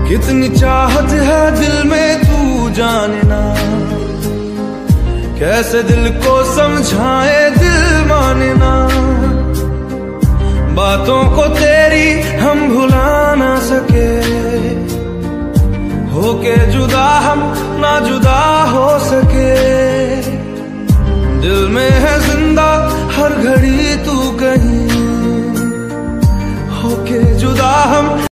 कितनी चाहत है दिल में तू जाने ना, कैसे दिल को समझाए दिल माने ना। बातों को तेरी हम भुला ना सके, होके जुदा हम ना जुदा हो सके। दिल में है जिंदा हर घड़ी तू कहीं, होके जुदा हम